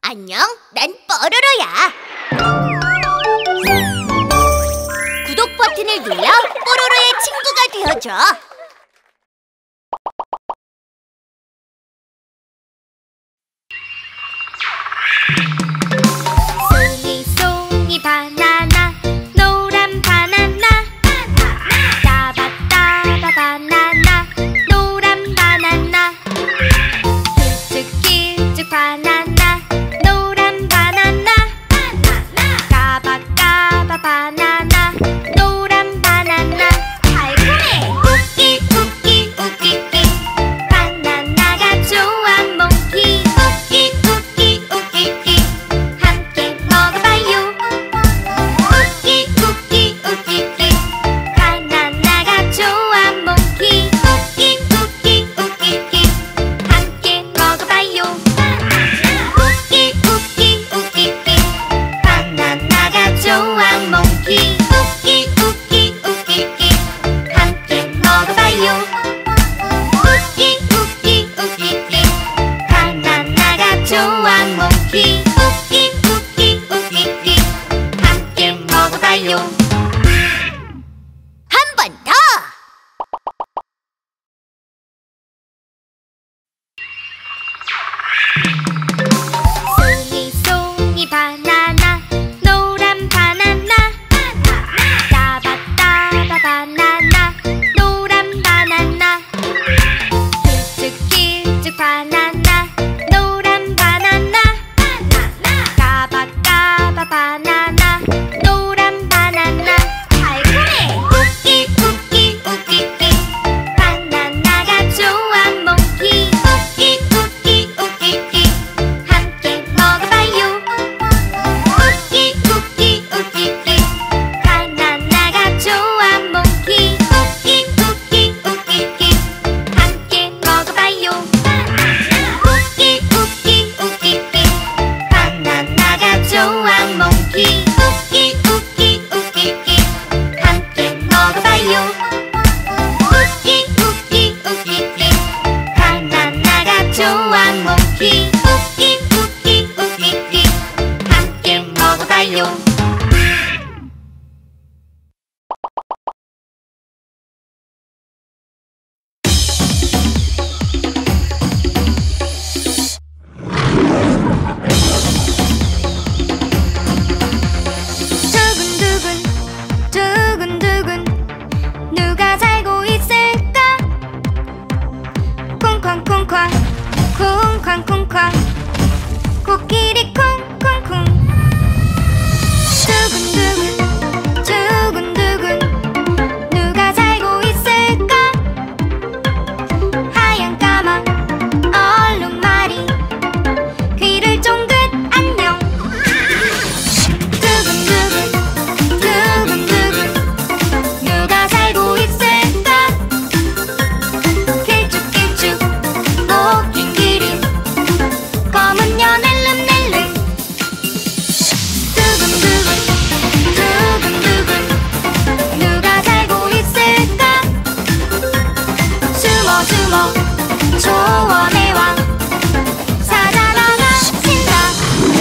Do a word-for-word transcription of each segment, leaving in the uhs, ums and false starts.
안녕, 난 뽀로로야. 구독 버튼을 눌러 뽀로로의 친구가 되어줘. 송이 송이 바나나 노란 바나나 따바 따바 바나나 노란 바나나 길쭉 길쭉 바나나 노란 바나나 까바 까바 바나나 노란 바나나 달콤해. 웃기 웃기 웃기기 바나나가 좋아 몽키. 웃기 웃기 웃기기 함께 먹어봐요. 웃기 웃기 웃기기 바나나가 좋아 몽키. 웃기 웃기 웃기기 함께 먹어봐요. 웃기 웃기 웃기기 바나나가 좋아 몽키. 웃기 웃기 웃기기 함께 먹어봐요. 웃기 웃기 웃기기 바나나가 좋아 몽키. 웃기 웃기 웃기기 함께 먹어봐요. 한 번 더. 송이 송이 바나나 노란 바나나 따바 따바 바나나 노란 바나나 길쭉 길쭉 바나나 노란 바나나 까바 까바 바나나 노란 바나나 달콤해. 웃기 웃기 웃기기 바나나가 좋아 몽키. 웃기 웃기 웃기기 함께 먹어봐요. 웃기 웃기 웃기기 바나나가 좋아 몽키. 웃기 웃기 웃기기 함께 먹어봐요. 웃기 웃기 웃기기 바나나가 좋아 몽키. 웃기 웃기 웃기기 함께 먹어봐요. 웃기 웃기 웃기기 바나나가 좋아 몽키. 웃기 웃기 웃기기 함께 먹어봐요. 두근두근 두근두근 누가 살고 있을까? 콩쾅콩쾅 콩쾅콩쾅 코끼리 콩콩콩. 두근두근 두근두근 누가 살고 있을까? 하얀 까만 얼룩말이 귀를 쫑긋 안녕. 두근두근 두근두근 누가 살고 있을까? 길쭉길쭉 웃긴 기린 검은 연 낼름낼름. 두근두근 두근두근 누가 살고 있을까? 숨어숨어 초원의 왕 찾아러 가신다.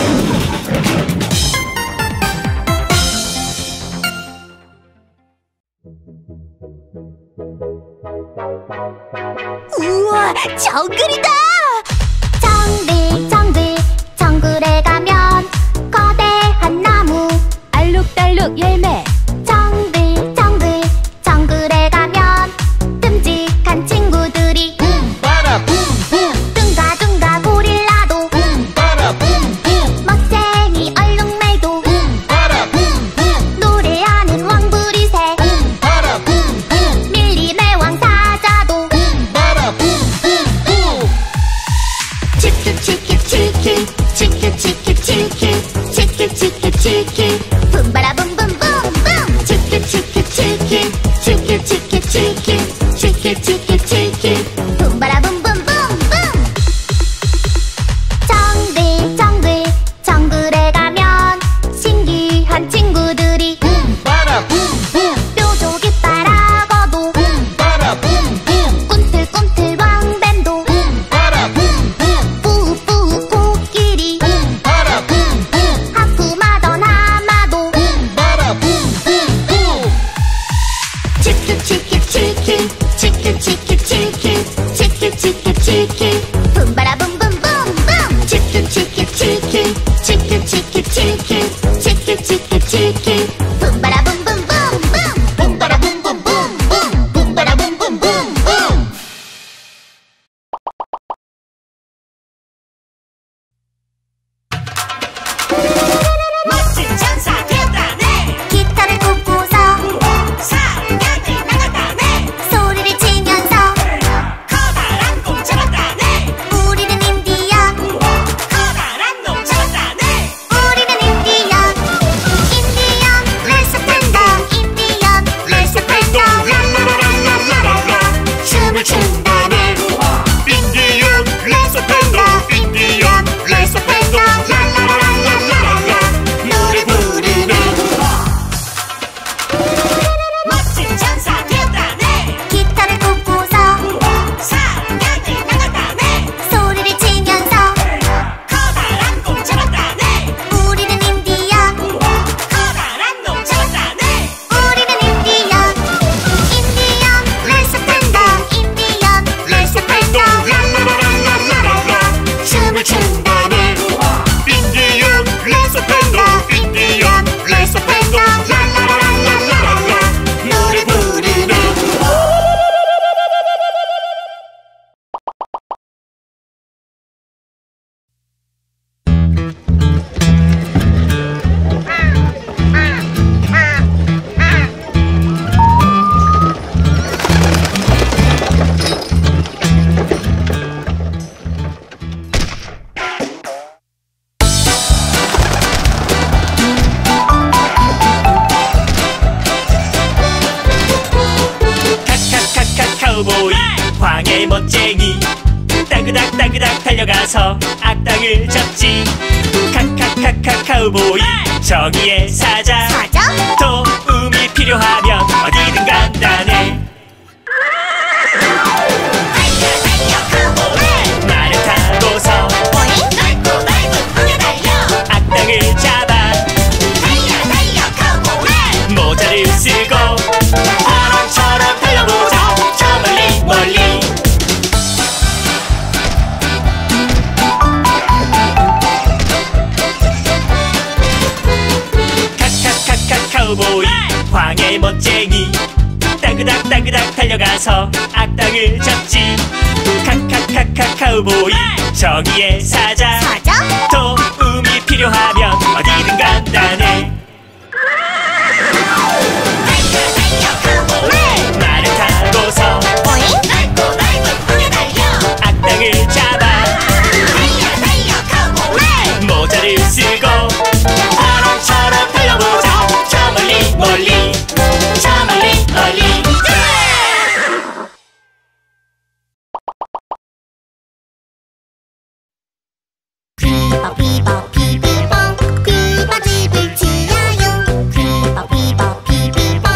우와, 정글이다. 정글 정글 정글에 가면 거대한 나무 알록달록 열매. 정글 정글 정글에 가면 듬직한 친구들이 붐바라붐붐 둥가둥가 고릴라도 붐바라붐붐 멋쟁이 얼룩말도 붐바라붐붐 노래하는 왕부리새 붐바라붐붐 밀림의 왕사자도 붐바라붐붐붐 치킨 치킨 치킨 치킨 치킨 치킨 치킨 치킨 치킨 붐바라붐붐붐붐 치킨 치킨 치킨 치킨 치킨 치킨 치킨 치킨 치킨 붐바라붐붐붐붐. 정글 정글 정글에 가면 신기한 친구들이 붐바라붐붐 뾰족이 따라가도 붐바라붐붐 꿈틀꿈틀 왕밴도 붐바라붐붐 뿌뿌 코끼리 붐바라 광해 멋쟁이 따그닥 따그닥 달려가서 악당을 잡지. 카카카카 카우보이 정의의 사자. 사자? 도움이 필요하면 어디든 간다네. 달려 달려 카보이. 말을 타고서 어이? 넓고 넓은 공에 달려. 악당을 잡아. 달려 달려 카보이. 모자를 쓰고 바람처럼 달려보자. 저 멀리 멀리. 카카카카 카우보이 광해 멋쟁이 따그닥 따그닥 달려가서 악당을 잡지. 카카카카 카우보이 정의의 사자. 사자? 도움이 필요하면 어디든 간다네. 달려 달려 카보이. 말을 타고서 어이? 넓고 넓은 공에 달려. 악당을 잡아. 달려 달려 카보이. 모자를 쓰고 바람처럼 달려보자. 저 멀리 멀리. 저 멀리 멀리. 비버 비버 비비봉 비버 집을 지어요. 비버 비버 비비봉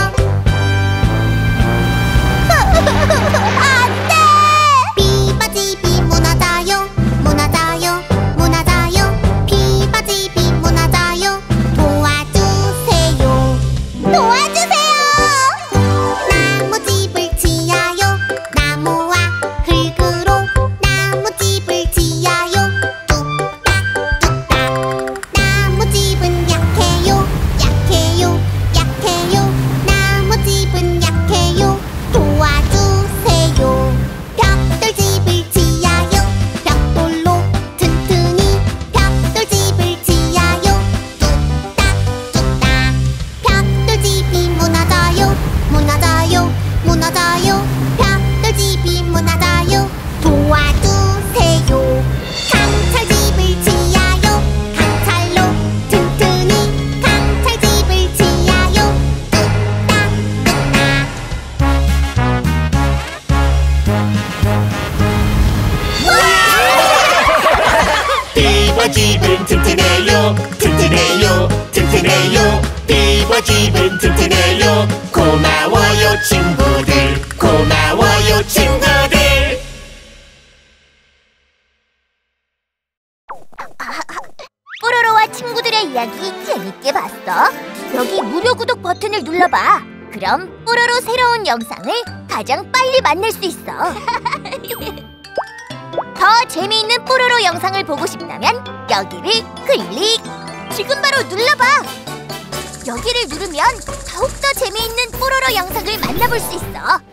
안돼! 비버 집이 무너져요. 무너져요. 무너져요. 비버 집이 무너져요. 도와주세요. 도와주세요. 나무집을 지어요. 나무와 흙으로 나무집을 지어요. 나무집은 약해요. 약해요. 약해요. 나무집은 약해요. 도와주세요. 벽돌집을 지어요. 벽돌로 튼튼히 벽돌집을 지어요. 뚝딱뚝딱 벽돌집이 무너져요. 무너져요. 무너져요. 벽돌집이 무너져요. 도와주세요. 강철집을 지어요. 강철로 튼튼히 강철집을 지어요. 뚝딱뚝딱 비버 집은 튼튼해요. 튼튼해요. 튼튼해요. 비버 집은 튼튼해요. 고마워요 친구들. 고마워요 친구들. 뽀로로와 친구들의 이야기 재밌게 봤어? 여기 무료 구독 버튼을 눌러봐. 그럼 뽀로로 새로운 영상을 가장 빨리 만날 수 있어. 더 재미있는 뽀로로 영상을 보고 싶다면 여기를 클릭! 지금 바로 눌러봐! 여기를 누르면 더욱더 재미있는 뽀로로 영상을 만나볼 수 있어.